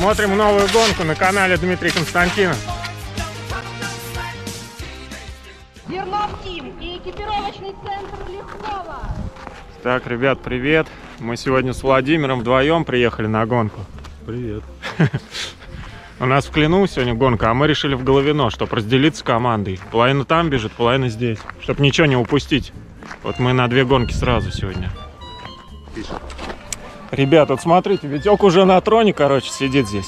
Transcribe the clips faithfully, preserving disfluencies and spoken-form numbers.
Смотрим новую гонку на канале Дмитрий Константинов. Зернов Тим и экипировочный центр Лихова. Так, ребят, привет. Мы сегодня с Владимиром вдвоем приехали на гонку. Привет. У нас в Клину сегодня гонка, а мы решили в Головино, чтобы разделиться командой. Половина там бежит, половина здесь, чтобы ничего не упустить. Вот мы на две гонки сразу сегодня. Ребят, вот смотрите, Витек уже на троне, короче, сидит здесь.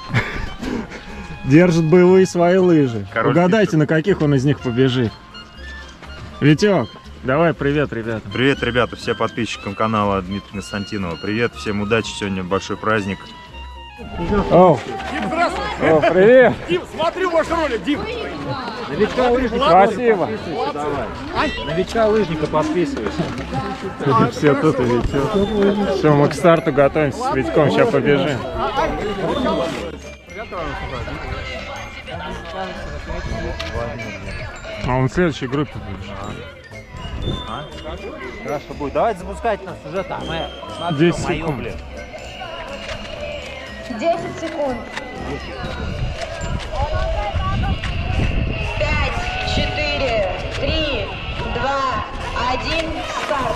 Держит боевые свои лыжи. Король Угадайте, пишет. На каких он из них побежит. Витек, давай привет, ребята. Привет, ребята, всем подписчикам канала Дмитрия Константинова. Привет, всем удачи, сегодня большой праздник. О, Дим, здравствуй! О, привет! Дим, смотрю ваш ролик, Дим! Новичка лыжника Спасибо. давай. Новичка лыжника подписывайся. Все тут и Витек. Все, мы к старту готовимся с Витьком, сейчас побежим. А он в следующей группе будет. А? Хорошо будет. Давайте запускать нас уже там. десять секунд. десять секунд. пять, четыре, три, два, один, старт.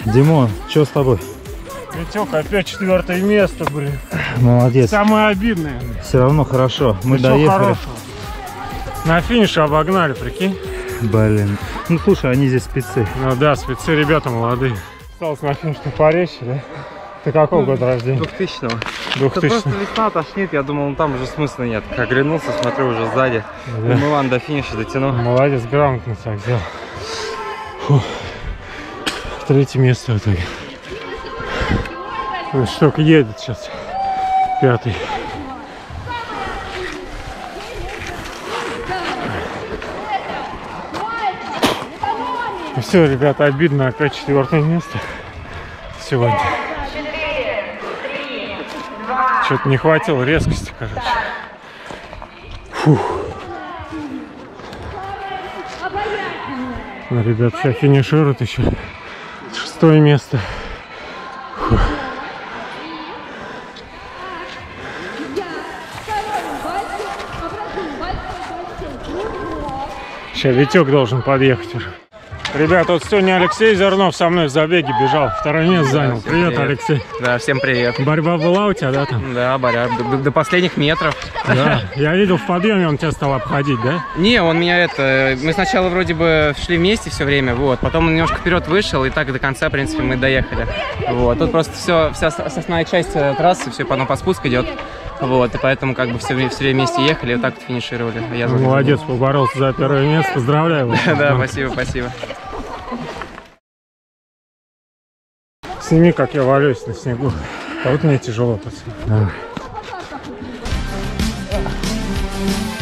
Димон, что с тобой? Витек, опять четвертое место, блин. Молодец. Самое обидное. Все равно хорошо. Мы Ничего доехали. хорошего. На финише обогнали, прикинь. Блин. Ну слушай, они здесь спецы. Ну да, спецы ребята молодые. Осталось на финишной пареще, да? Ты какого года рождения? двухтысячного. Это Двухтысячного. просто весна тошнит, я думал, ну там уже смысла нет. Как оглянулся, смотрю, уже сзади. Да. Милан до финиша дотянул. Молодец, грамотно так взял. Фу. Третье место в итоге. Ну, только едет сейчас. Пятый. Ну все, ребята, обидно, опять четвертое место сегодня. Что-то не хватило резкости, короче. Фух. Ну, ребят, сейчас финишируют еще. Шестое место. Фух. Сейчас Витек должен подъехать уже. Ребят, вот сегодня Алексей Зернов со мной в забеге бежал. Второе место занял. Привет, привет. Алексей. Да, всем привет. Борьба была у тебя, да, там? Да, Боря, до, до последних метров. Да. Я видел в подъеме, он тебя стал обходить, да? Не, он меня это... Мы сначала вроде бы шли вместе все время, вот. Потом он немножко вперед вышел, и так до конца, в принципе, мы доехали. Вот. Тут просто все, вся основная часть трассы, все потом по спуску идет. Вот, и поэтому как бы все, все время вместе ехали и вот так вот финишировали. Я Ну, молодец, поборолся за первое место. Поздравляю вас. Да, спасибо, спасибо. Сними, как я валяюсь на снегу. А вот мне тяжело, пацаны. Да.